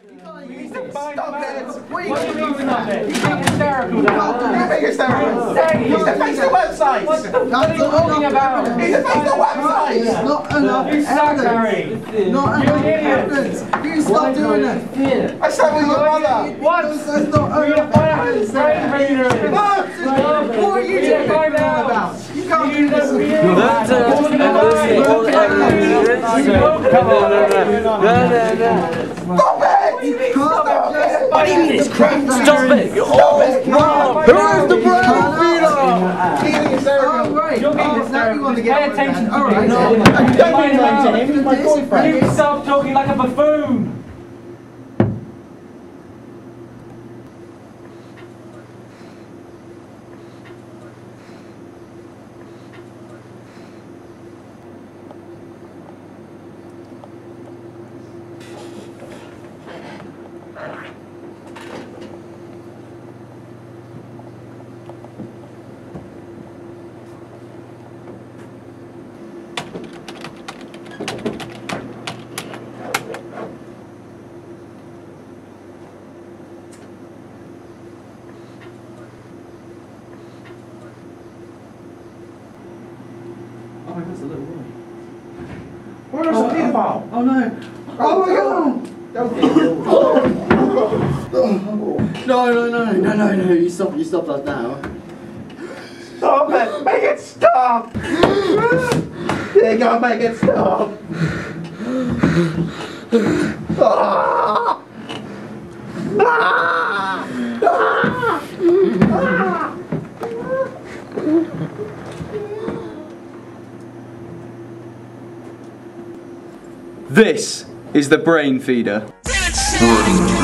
Stop it! What do you mean stop it? You're being hysterical now. You're being hysterical. He's defaced the website. What the fuck are you talking about? He's defaced the website. It's not enough You suck, Harry. Not enough evidence. You stop doing it. I said with your brother. What? That's not You're enough gonna evidence. brain reader. What are you talking about? You can't do this. Stop it! What do you mean it's crap? Stop it! Who is the brain feeder? Oh, right. You're being Now you want to get Pay attention to me. Alright. Don't be mean to him, he's my boyfriend. You stop talking like a buffoon. Oh, that's a little boy. Where is the pedophile? Oh no. Oh my god. No, you stop us now. Stop it! Make it stop! There you go, make it stop! Ah! Ah! Ah! This is the brain feeder.